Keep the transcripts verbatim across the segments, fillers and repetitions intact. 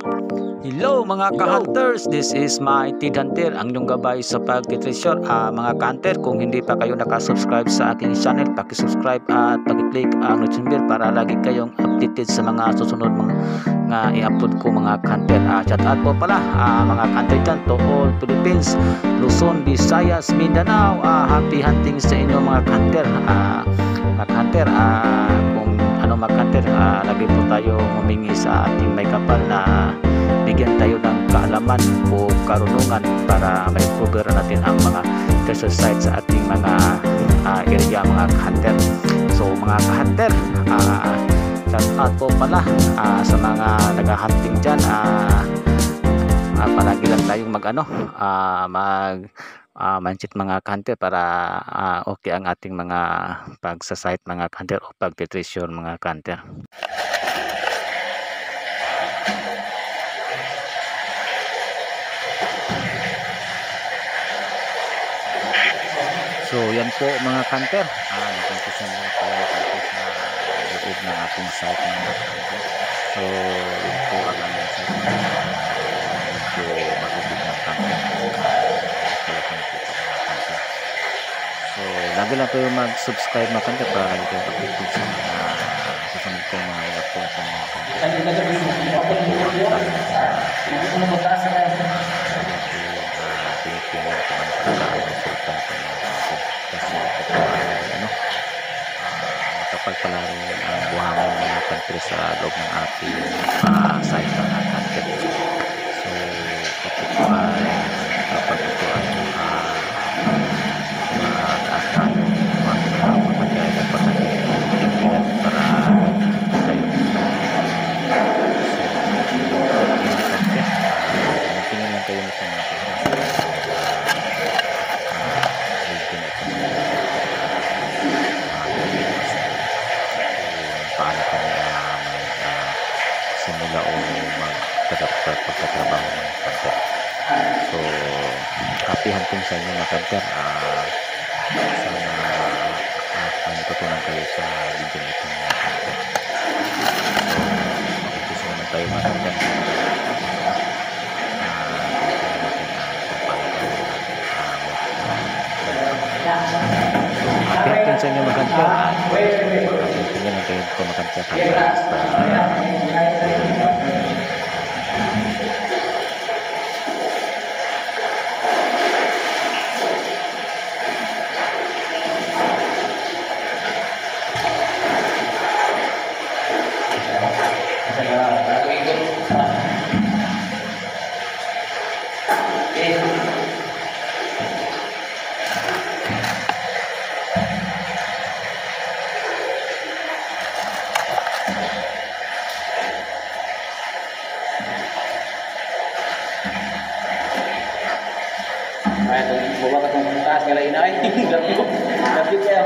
Hello mga ka-hunters, this is my Tid Hunter, ang inyong gabay sa pagtitreasure. Uh, mga ka-hunter, kung hindi pa kayo nakasubscribe sa aking channel, pakisubscribe at pakiclick ang notification bell para lagi kayong updated sa mga susunod mga nga i-upload ko mga ka-hunter. Uh, shout out po pala uh, mga ka-hunter dyan to all Philippines, Luzon, Visayas, Mindanao. Uh, happy hunting sa inyo mga ka-hunter. Uh, mga ka-hunter, uh, kung ano mga ka-hunter, uh, lagi po tayo humingi sa ating may kapal na bigyan tayo ng kaalaman o karunungan para ma-cover natin ang mga treasure sites sa ating mga uh, area mga hunter. So mga hunter, uh, shout out po pala uh, sa mga nag-hunting dyan. Uh, uh, palagi lang tayong mag ano, uh, mag uh, mindset mga hunter para uh, okay ang ating mga pag-site mga hunter o pag-treasure mga hunter. So yan po mga hunter, ah, napuntisan na tayo dito sa loob ng ating site mga hunter. So yun po ang aming site mga medyo matubig na hunter. So lagi lang kayo mag-subscribe mga hunter para lagi kayo updated sa mga susunod kong mga i-upload sa mga hunter. Pinipingan ko ang pagkakaan ng sultan sa mga hunter. Kasi ito ay ano, uh, makapal pala rin ang buhangin ng mga country sa loob ng ating uh, site ng hunter. So ito po ay kapag ito ay uh, mataas na yung mga kapagkaya dapat natin pinipingan para tayo. So pinipingan lang kayo nito mga hunter. Paano kami uh, mag uh, simula o magtatrabaho ng hunter. So happy hunting sa inyo mga hunter. Uh, sana uh, uh, natutunan kayo sa video nito mga hunter. So mag-umpisa naman tayo mga hunter. Happy sa inyo maganda at tingnan lang kayo ito maganda hanggang sa ay bawa ka tong taas kala inay gabi gabi kaya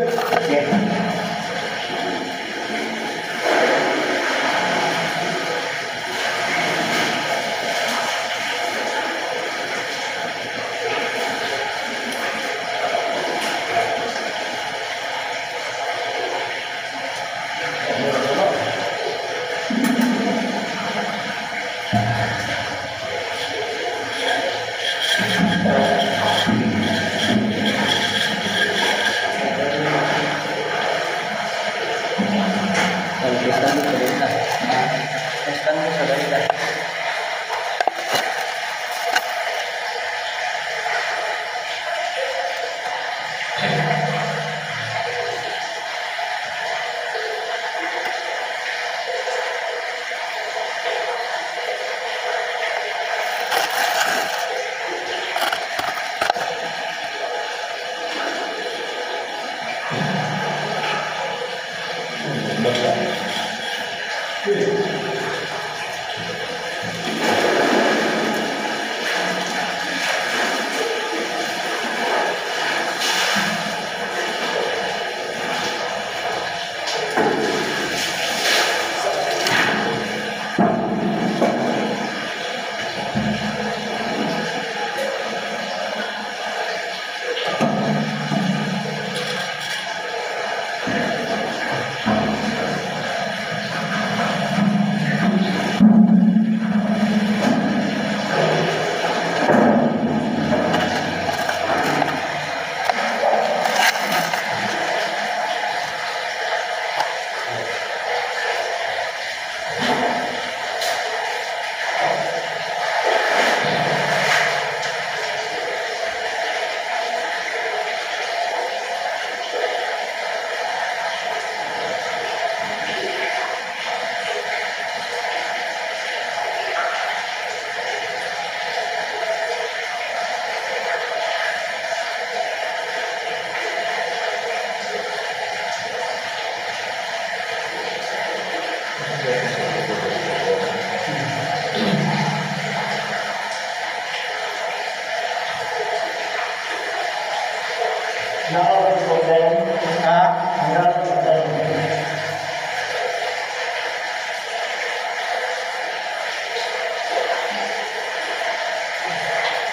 Testan mo sa dalita. Testan mo sa dalita.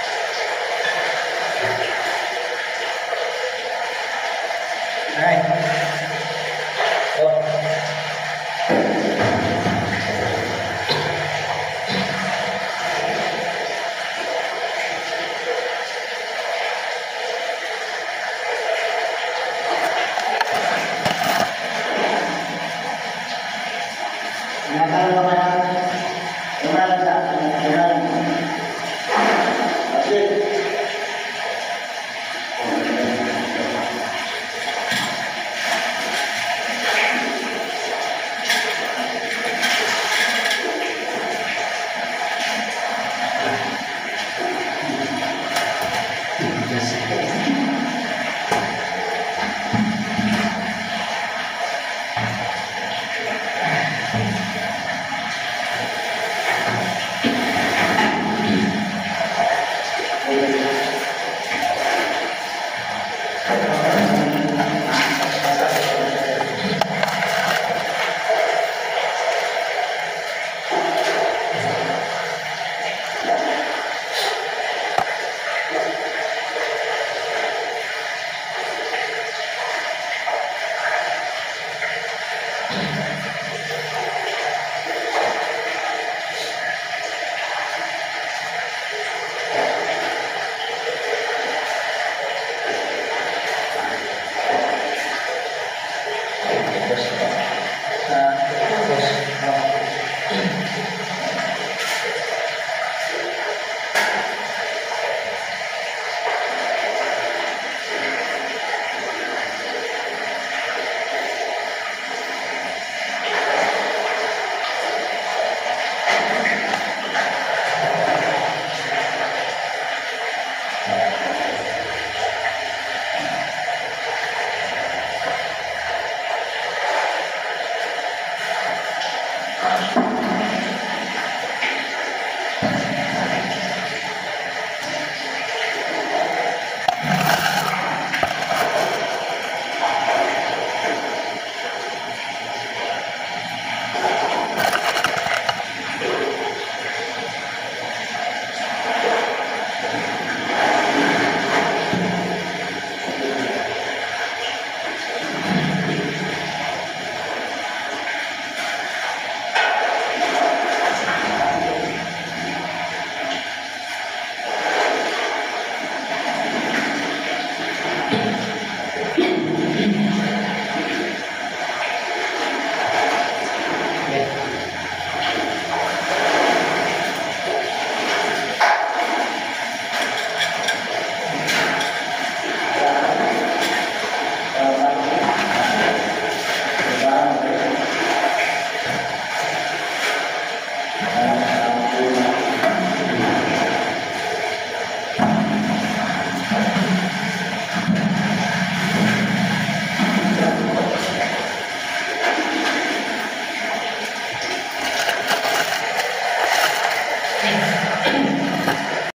Alright.